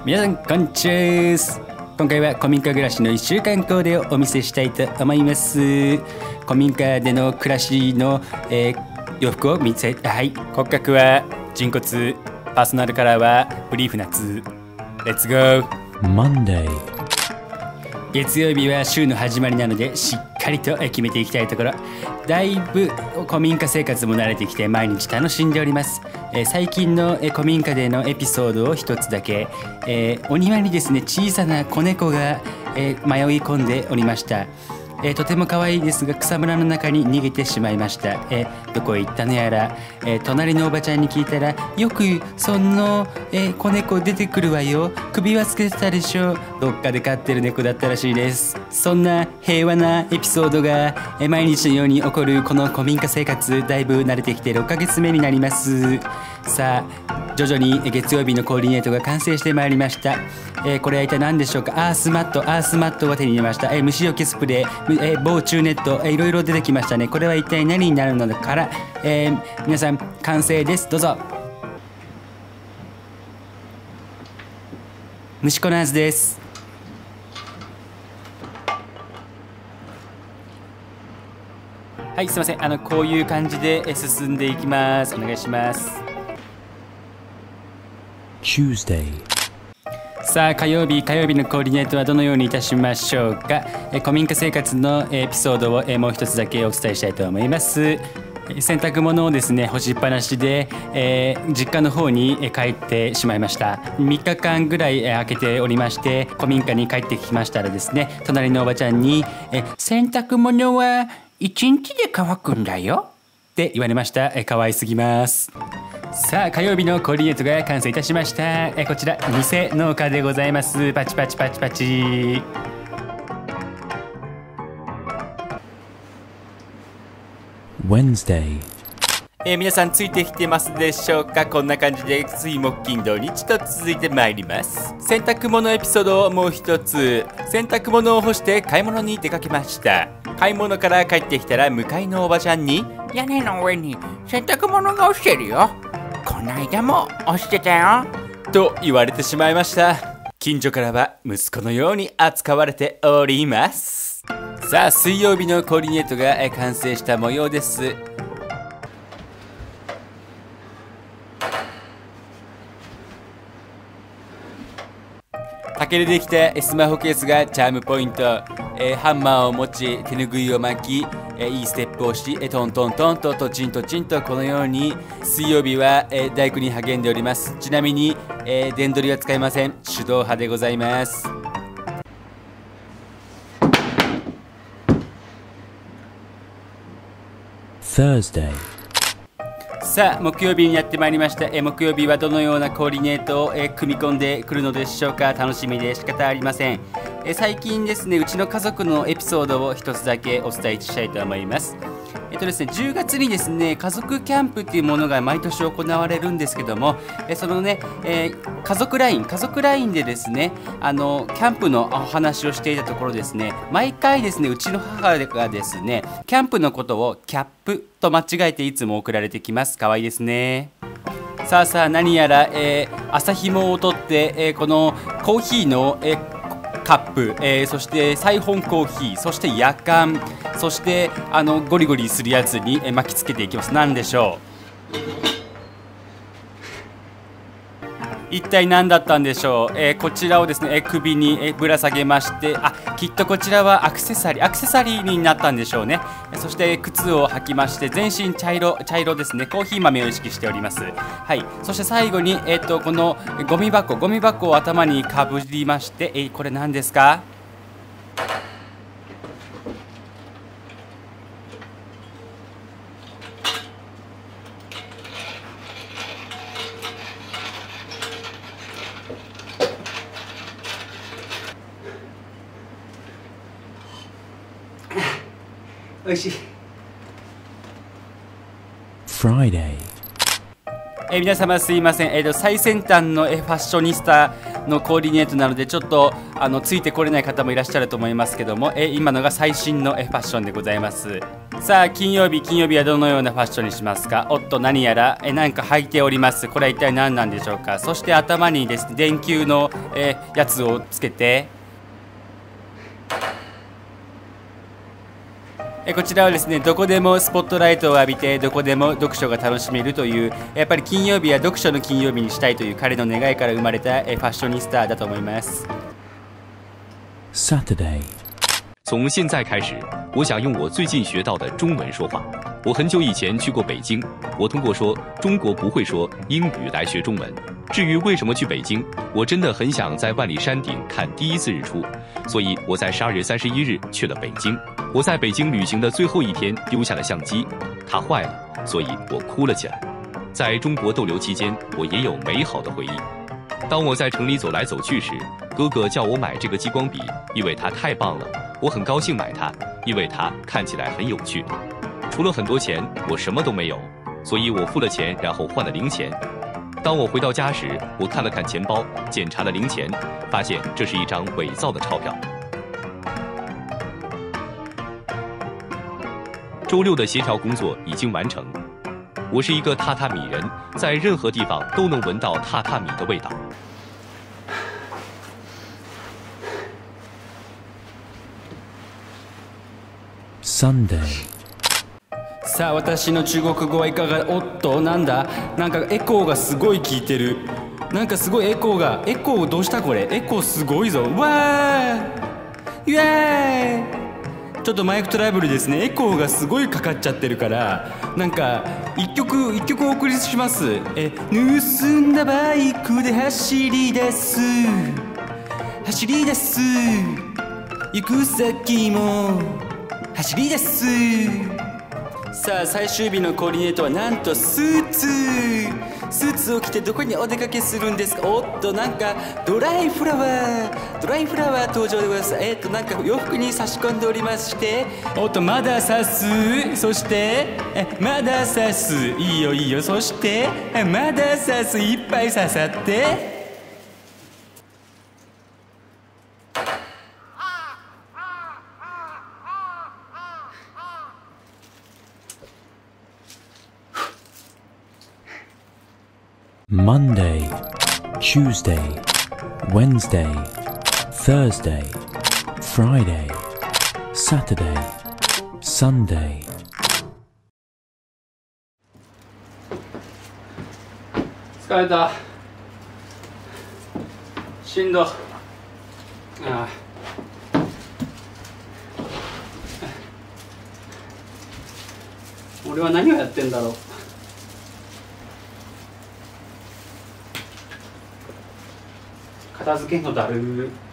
皆さんこんにちはです。今回は古民家暮らしの1週間コーデをお見せしたいと思います。古民家での暮らしの、洋服を見せ骨格は人骨、パーソナルカラーはブリーフ夏。レッツゴー Monday。 月曜日は週の始まりなのでしっかりと決めていきたいところ。だいぶ古民家生活も慣れてきて毎日楽しんでおります。最近の古民家でのエピソードを一つだけ。お庭にですね小さな子猫が迷い込んでおりました。とても可愛いですが草むらの中に逃げてしまいました。どこへ行ったのやら。隣のおばちゃんに聞いたら、よくその、子猫出てくるわよ、首輪つけてたでしょ、どっかで飼ってる猫だったらしいです。そんな平和なエピソードが、毎日のように起こるこの古民家生活、だいぶ慣れてきて6ヶ月目になります。さあ徐々に月曜日のコーディネートが完成してまいりました。これは一体何でしょうか。アースマットが手に入れました。虫除けスプレー、防虫ネット、いろいろ出てきましたね。これは一体何になるのから、皆さん完成です。どうぞ。虫コナーズです。はい、すいません。こういう感じで進んでいきます。お願いします。 Tuesday。 さあ火曜日のコーディネートはどのようにいたしましょうか。古民家生活のエピソードをもう一つだけお伝えしたいと思います。洗濯物をですね干しっぱなしで、実家の方に帰ってしまいました。3日間ぐらい空けておりまして、古民家に帰ってきましたらですね、隣のおばちゃんに洗濯物は1日で乾くんだよって言われました。可愛すぎます。さあ火曜日のコーディネートが完成いたしました。こちら偽農家でございます。パチパチパチパチ。 Wednesday。 皆さんついてきてますでしょうか。こんな感じで水木金土日と続いてまいります。洗濯物エピソードをもう一つ。洗濯物を干して買い物に出かけました。買い物から帰ってきたら向かいのおばちゃんに、 屋根の上に洗濯物が落ちてるよ、こないだも落ちてたよと言われてしまいました。近所からは息子のように扱われております。さあ水曜日のコーディネートが完成した模様です。竹でできたスマホケースがチャームポイント。ハンマーを持ち手ぬぐいを巻き、いいステップをし、トントントンとトチントチンとこのように水曜日は、大工に励んでおります。ちなみに、電取りは使いません。手動派でございます。 Thursday。 さあ木曜日にやってまいりました。木曜日はどのようなコーディネートを、組み込んでくるのでしょうか。楽しみで仕方ありません。最近ですねうちの家族のエピソードを一つだけお伝えしたいと思います。ですね、10月にですね家族キャンプっていうものが毎年行われるんですけども、そのね、家族ラインでですねキャンプのお話をしていたところですね、毎回ですねうちの母がですねキャンプのことをキャップと間違えていつも送られてきます。可愛いですね。さあ何やら、朝紐を取って、このコーヒーの、カップ、そしてサイホンコーヒー、そしてやかん、そしてゴリゴリするやつに、巻きつけていきます。何でしょう。一体何だったんでしょう。こちらをですね、首に、ぶら下げまして、きっとこちらはアクセサリーになったんでしょうね。そして靴を履きまして、全身茶色ですね。コーヒー豆を意識しております。はい。そして最後にこのゴミ箱を頭にかぶりまして、これ何ですか。おいしい。 Friday。 皆様すいません、最先端のファッショニスタのコーディネートなのでちょっとついてこれない方もいらっしゃると思いますけども、今のが最新のファッションでございます。 さあ金曜日はどのようなファッションにしますか。おっと何やらなんか履いております。これは一体何なんでしょうか。そして頭にですね電球のやつをつけてこちらはですねどこでもスポットライトを浴びてどこでも読書が楽しめるというやっぱり金曜日は読書の金曜日にしたいという彼の願いから生まれたファッショニスタだと思います。 Saturday. 从现在开始，我想用我最近学到的中文说话。我很久以前去过北京，我通过说中国不会说英语来学中文。至于为什么去北京，我真的很想在万里山顶看第一次日出，所以我在12月31日去了北京。我在北京旅行的最后一天丢下了相机，它坏了，所以我哭了起来。在中国逗留期间，我也有美好的回忆。当我在城里走来走去时，哥哥叫我买这个激光笔，因为它太棒了。我很高兴买它，因为它看起来很有趣。除了很多钱，我什么都没有，所以我付了钱，然后换了零钱。当我回到家时，我看了看钱包，检查了零钱，发现这是一张伪造的钞票。周六的协调工作已经完成。我是一个榻榻米人，在任何地方都能闻到榻榻米的味道。 Sunday. さあ私の中国語はいかが。おっとなんだなんかエコーがすごい効いてる。なんかすごいエコーどうしたこれ。エコーすごいぞ。わーイエーイ。ちょっとマイクトラブルですね。エコーがすごいかかっちゃってるからなんか一曲お送りします。盗んだバイクで走り出す行く先も走り出す。さあ最終日のコーディネートはなんとスーツを着てどこにお出かけするんですか。おっとなんかドライフラワー登場でございます。なんか洋服に差し込んでおりまして、おっとまだ刺す、そしてまだ刺す、いいよ、そしてまだ刺す、いっぱい刺さって。 Monday, Tuesday, Wednesday, Thursday, Friday, Saturday, Sunday. 疲れた。しんど。俺は何をやってんだろう。片付けんのだるー。